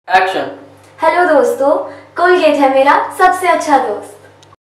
Action. Hello दोस्तों, Colgate है मेरा सबसे अच्छा दोस्त।